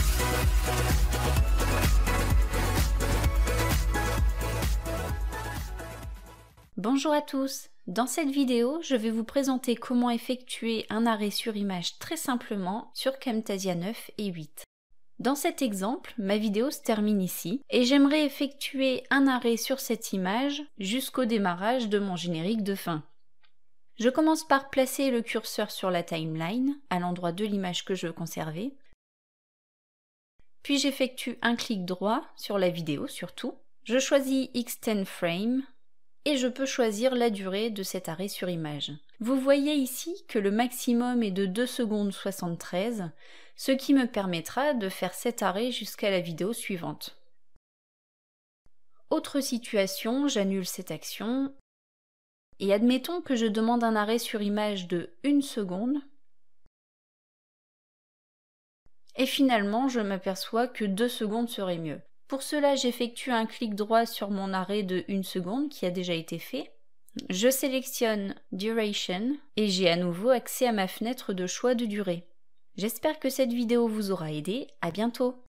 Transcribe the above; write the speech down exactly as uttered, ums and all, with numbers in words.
Bonjour à tous! Dans cette vidéo, je vais vous présenter comment effectuer un arrêt sur image très simplement sur Camtasia neuf et huit. Dans cet exemple, ma vidéo se termine ici et j'aimerais effectuer un arrêt sur cette image jusqu'au démarrage de mon générique de fin. Je commence par placer le curseur sur la timeline, à l'endroit de l'image que je veux conserver. Puis j'effectue un clic droit sur la vidéo surtout. Je choisis Extend Frame et je peux choisir la durée de cet arrêt sur image. Vous voyez ici que le maximum est de deux secondes soixante-treize, ce qui me permettra de faire cet arrêt jusqu'à la vidéo suivante. Autre situation, j'annule cette action et admettons que je demande un arrêt sur image de une seconde et finalement je m'aperçois que deux secondes serait mieux. Pour cela, j'effectue un clic droit sur mon arrêt de une seconde qui a déjà été fait. Je sélectionne Duration et j'ai à nouveau accès à ma fenêtre de choix de durée. J'espère que cette vidéo vous aura aidé. À bientôt!